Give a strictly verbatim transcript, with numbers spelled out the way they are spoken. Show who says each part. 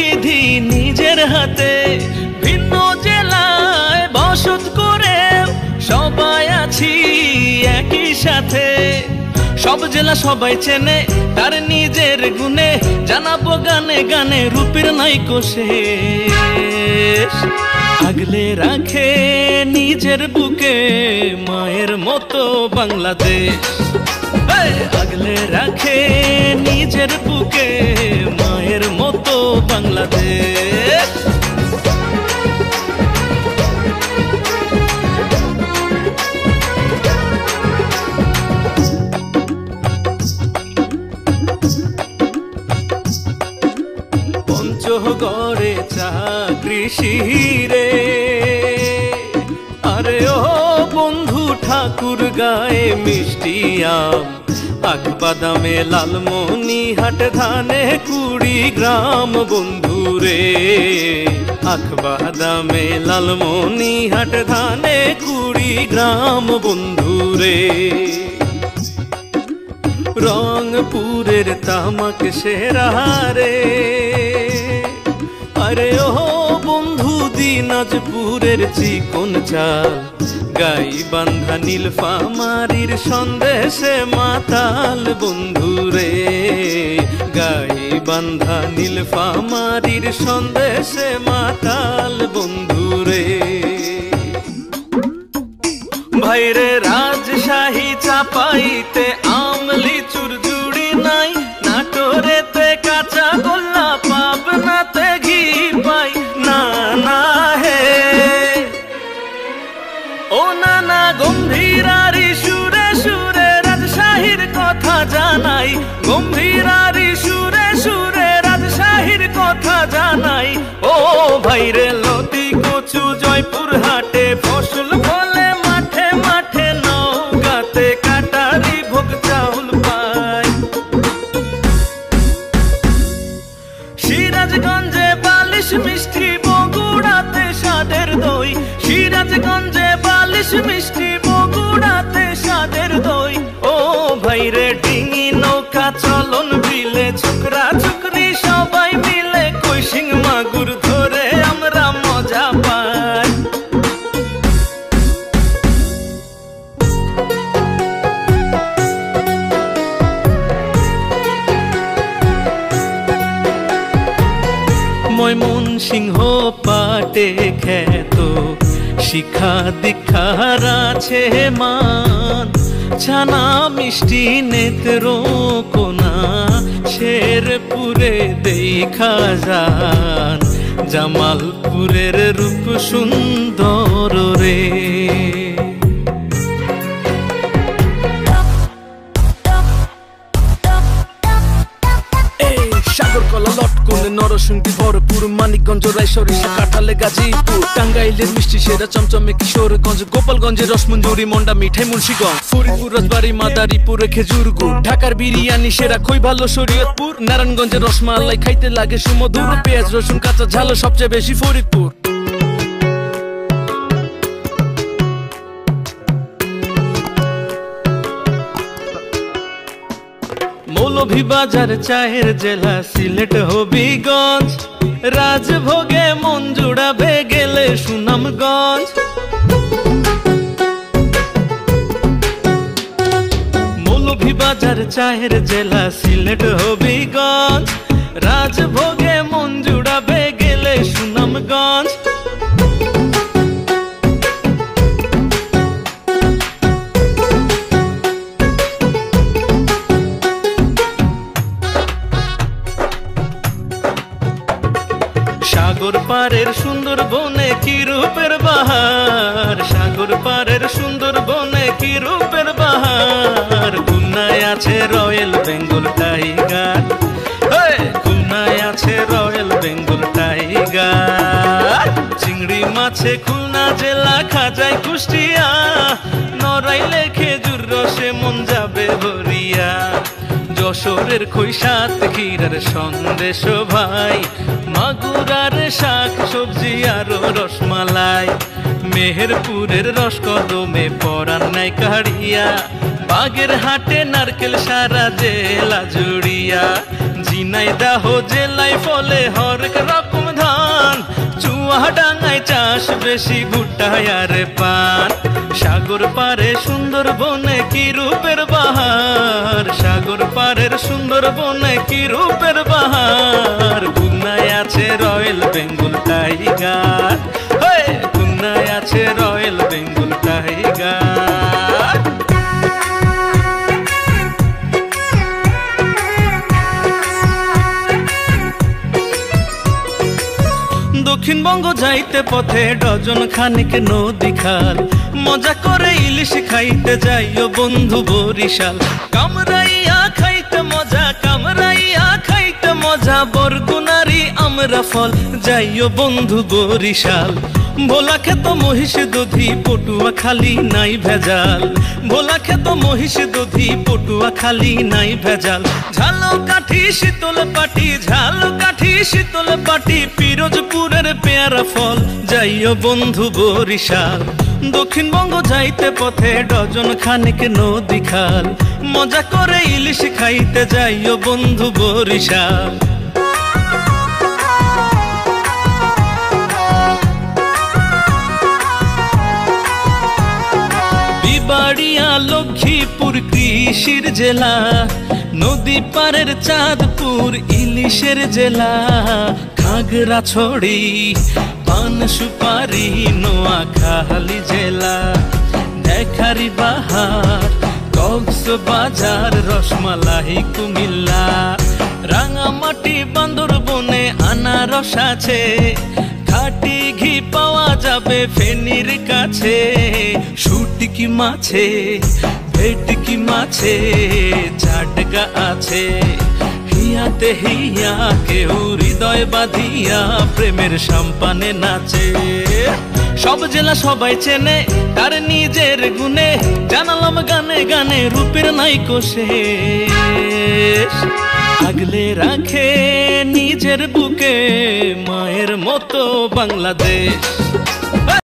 Speaker 1: বিধি নিজের হাতে, ভিন্ন জেলায় বসত করে সবাই আছি একই সাথে। সব জেলা সবাই চেনে তার নিজের গুণে, জানাবো গানে গানে রূপের নাইকো শেষ। আগলে রাখে নিজের বুকে মায়ের মতো বাংলাদেশ, আগলে রাখে নিজের বুকে মায়ের মতো বাংলাদেশ। পঞ্চগড়ে চাকরি শিরে, আরে ও বন্ধু ঠাকুর গায়ে মিষ্টি আম, আখ বাদামে লালমনি হাট ধানে কুড়ি গ্রাম বন্ধু রে। আখ বাদামে লালমনি হাট ধানে কুড়ি গ্রাম বন্ধু রে। রংপুরের তামাক সেরা রে, আরে ও বন্ধু দিনাজপুরের চিকন চাল, গাই বান্ধা নীলফামারীর সন্দেশে মাতাল বন্ধু রে। গাই বান্ধা নীলফামারীর সন্দেশে মাতাল বন্ধু রে। ভাইরে রাজশাহী চাপাইতে আম লিচুর জুড়ি নাই, নাটোরেতে কাঁচা গোল্লা পাবনাতে ঘি পাই না না হে। ও নানা গম্ভীরারি সুরে সুরে রাজশাহীর কথা জানাই, গম্ভীরারি সুরে সুরে রাজশাহীর কথা জানাই। ও ভাইরে লতি কচু জয়পুর হাটে ফসল ফলে মাঠে মাঠে, নওগাঁতে কাটারি ভোগ চাউল পাই। সিরাজগঞ্জে বালিশ মিষ্টি, বগুড়াতে স্বাদের দই। সিরাজগঞ্জে বালিশ মিষ্টি, বগুড়াতে স্বাদের দই। ও ভাইরে ডিঙি নৌকা চলন বিলে, ছোকরা ছোকরি সবাই মিলে কইসিং মাগুর ধরে আমরা মজা পাই। ময়মনসিংহ পাটে খ্যাত, শিক্ষা দীক্ষার আছে মান। ছানা মিষ্টি নেত্র কোনা, শেরপুরে দেখা যান। জামালপুরের রূপ সুন্দর রে। সাগরকলা লটকন নরসিংদী ভরপুর, মানিকগঞ্জ রায়সরিষা কাঁঠালে গাজীপুর। টাঙ্গাইলের মিষ্টি সেরা চমচমে কিশোরগঞ্জ, গোপালগঞ্জের রসমঞ্জুরি মন্ডা মিঠাই মুন্সিগঞ্জ। ফরিদপুর রাজবাড়ী মাদারীপুরে খেজুর গুড়, ঢাকার বিরিয়ানি সেরা খই ভালো শরীয়তপুর। নারায়ণগঞ্জের রসমালাই খাইতে লাগে সুমধুর, পেঁয়াজ রসুন কাঁচা ঝাল সবচেয়ে বেশি ফরিদপুর। মৌলভীবাজার চায়ের জেলা সিলেট হবিগঞ্জ, রাজভোগে মন জুড়াবে গেলে সুনামগঞ্জ। মৌলভীবাজার চায়ের জেলা সিলেট হবিগঞ্জ, রাজভোগে মন জুড়াবে গেলে সুনামগঞ্জ। সাগর পারের সুন্দর বনে কি রূপের বাহার, সাগর পারের সুন্দর বনে কি রূপের বাহার। খুলনায় আছে রয়্যাল বেঙ্গল টাইগার, খুলনায় আছে রয়্যাল বেঙ্গল টাইগার। চিংড়ি মাছে খুলনা জেলা খাজায় কুষ্টিয়া, নড়াইলে খেজুর রসে মন যাবে ভরিয়া। যশোরের খৈসাত ক্ষীরার সন্দেশ ভাই, মাগুরার শাক সবজি আরো রসমালাই। মেহেরপুরের রসকদমে পরান নাই কাড়িয়া, বাগের হাটে নারকেল সারা জেলা জুড়িয়া। ঝিনাইদহ জেলায় ফলে হরেক রকম ধান, চুয়াডাঙ্গায় চাষ বেশি ভুট্টা আর পান। সাগর পারে সুন্দরবনে কি রূপের বাহার, সাগর পারের সুন্দরবনে কি রূপের বাহার। খুলনায় আছে রয়্যাল বেঙ্গল টাইগার, খুলনায় আছে রয়্যাল বেঙ্গল টাইগার। দক্ষিণবঙ্গ যাইতে পথে ডজন খানিক নদী খাল, মজা করে ইলিশ খাইতে যাইও বন্ধু বরিশাল। কামরাইয়া খাইতে মজা, কামরাইয়া খাইতে মজা, বরগুনারি আমরা ফল যাইও বন্ধু বরিশাল। ভোলা খেত মহিষ দধি পটুয়া খালি নাই ভেজাল, ভোলা খেত মহিষ দধি পটুয়া খালি নাই ভেজাল। ঝালো কাঠি শীতল পাটি, ঝালো কাঠি শীতল পাটি, পিরোজপুরের পেয়ারা ফল যাইও বন্ধু বরিশাল। দক্ষিণবঙ্গ যাইতে পথে ডজন খানিক নদী খাল, মজা করে ইলিশ খাইতে যাইও বন্ধু বরিশাল। বাড়িয়া লক্ষ্মীপুর কৃষির জেলা, নদী পারের চাঁদপুর ইলিশের জেলা। খাগড়াছড়ি পান সুপারি নোয়াখালী জেলা, দেখারি বাহার কক্সবাজার রসমালাই কুমিল্লা। রাঙামাটি বান্দরবনে আনারস আছে, খাটি ঘি পাওয়া যাবে ফেনীর কাছে। শুটকি মাছে ভেটকি মাছে চাটগা আছে, হিয়াতে হিয়া কেউ হৃদয় বাঁধিয়া প্রেমের সাম্পানে নাচে। সব জেলা সবাই চেনে তার নিজের গুণে, জানালাম গানে গানে রূপের নাইকো শেষ। আগলে রাখে নিজের বুকে মায়ের মতো বাংলাদেশ।